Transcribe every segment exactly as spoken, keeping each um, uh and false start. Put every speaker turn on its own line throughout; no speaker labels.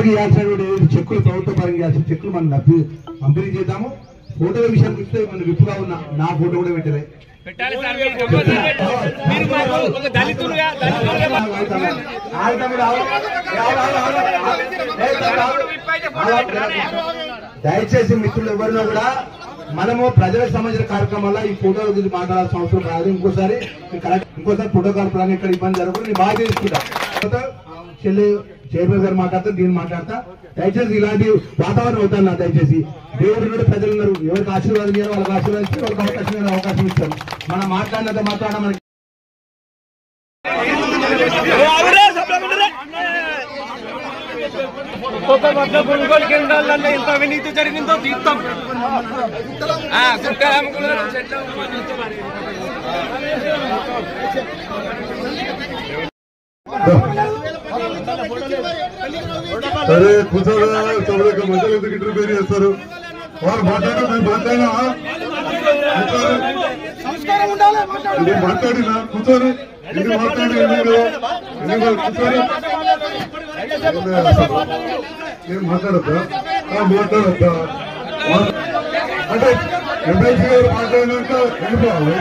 అందరికి ఇవ్వాల్సినటువంటి చెక్కులు ప్రభుత్వ పరంగా ఇవ్వాల్సిన చెక్కులు మనం డబ్బు పంపిణీ చేద్దాము. ఫోటోల విషయానికి వస్తే మన విప్పుగా ఉన్న నా ఫోటో కూడా పెట్టలే దయచేసి మిత్రులు ఎవరినో కూడా మనము ప్రజలకు సంబంధించిన కార్యక్రమాల్లో ఈ ఫోటోల గురించి మాట్లాడాల్సిన అవసరం రాదు. ఇంకోసారి ఇంకోసారి ప్రోటోకాల్ ప్రకారం ఇక్కడ ఇబ్బంది జరగకుండా నేను బాగా తీసుకుంటా. చెల్లి చైర్మన్ గారు మాట్లాడతా, దీన్ని మాట్లాడతా. దయచేసి ఇలాంటి వాతావరణం అవుతాను. దయచేసి దేవుడు నుండి ప్రజలు ఉన్నారు, ఎవరికి ఆశీర్వాదం చేయాలో వాళ్ళకి ఆశీర్వాదించి వాళ్ళకి అవకాశం అవకాశం ఇస్తాం. మనం మాట్లాడినంత మాట్లాడడం మనకి
కొనుగోలు కేంద్రాలలో ఎంత అవినీతి జరిగిందో తీర్థం
సరే కూర్చోరా, సభలకు మధ్యలో ఎందుకు ఇంటర్వ్యూ చేస్తారు? వారు మాట్లాడారు, నేను మాట్లాడినా ఇది మాట్లాడినా కూర్చోరు, ఇది మాట్లాడి మీరు కూర్చోరు, నేను మాట్లాడద్దా మాట్లాడద్దా అంటే ఎమ్మెల్సీ గారు మాట్లాడినాక వెళ్ళిపోవాలి.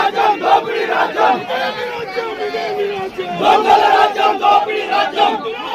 దొంగల రాజ్యం దోపిడీ రాజ్యం